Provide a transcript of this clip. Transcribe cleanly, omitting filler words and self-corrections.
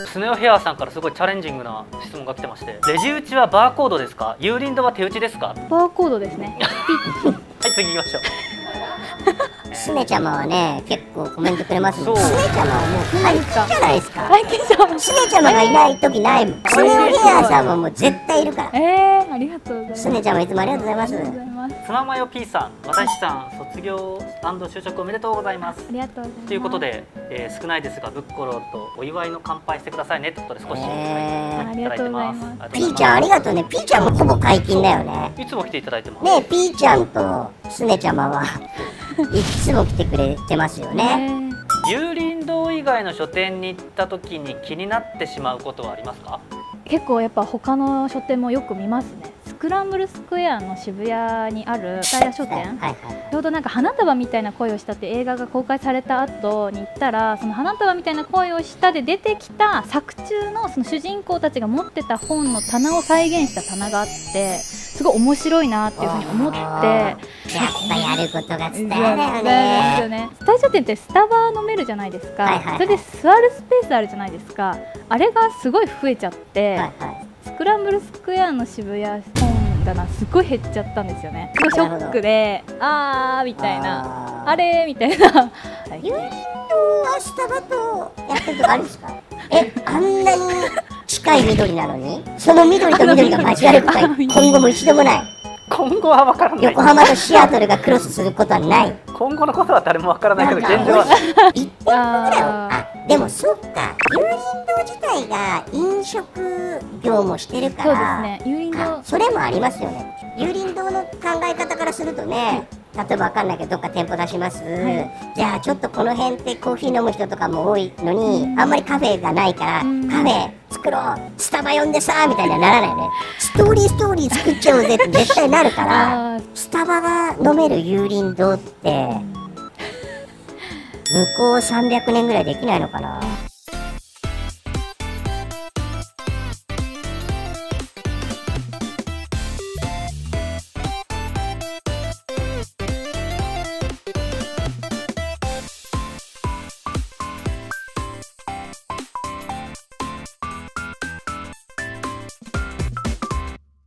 スネ夫ヘアさんからすごいチャレンジングな質問が来てまして、レジ打ちはバーコードですか、有林堂は手打ちですか。 バーコードですね。 はい、次行きましょう。 すねちゃまはね、結構コメントくれますもん。 そうすねちゃまはもう最近じゃないですか。 最近じゃん。 すねちゃまがいない時ないもん。スネ夫ヘアさんはもう絶対いるから。 ありがとうございます。 すねちゃまいつもありがとうございます。 ありがとうございます。 ツナマヨ P さん、私さん卒業&就職おめでとうございます。 ありがとうございます。 ということで、少ないですがブッコロとお祝いの乾杯してくださいねということで少しいただいてます。 ピーちゃんありがとうね。ピーちゃんもほぼ解禁だよね。 いつも来ていただいてます。 ねえ、ピーちゃんとすねちゃまはいつも来てくれてますよね。 有林堂以外の書店に行った時に気になってしまうことはありますか。 結構やっぱ他の書店もよく見ますね。スクランブルスクエアの渋谷にある蔦屋書店、ちょうどなんか花束みたいな恋をしたって映画が公開された後に行ったら、その花束みたいな恋をしたで出てきた作中のその主人公たちが持ってた本の棚を再現した棚があって、すごい面白いなっていうふうに思って、 やっぱやることが伝わるよね。 蔦屋書店ってスタバ飲めるじゃないですか。それで座るスペースあるじゃないですか。あれがすごい増えちゃって、スクランブルスクエアの渋谷本棚すごい減っちゃったんですよね。ショックで、あーみたいな、あれみたいな。 有林堂はスタバとやってるとかあるんですか。あんなに近い緑なのに、その緑と緑が交わることは今後も一度もない。 今後は分からない。 横浜とシアトルがクロスすることはない。 今後のことは誰も分からないけど、現状は 1店舗ぐらいは。でもそっか、有林堂自体が飲食業もしてるから、 そうですね、有林堂それもありますよね。有林堂の考え方からするとね、例えばわかんないけどどっか店舗出します、じゃあちょっとこの辺ってコーヒー飲む人とかも多いのに、あんまりカフェがないから、カフェ作ろう、スタバ呼んでさみたいなならないね。ストーリー作っちゃおうぜって絶対なるからスタバが飲める有林堂って向こう300年ぐらいできないのかな。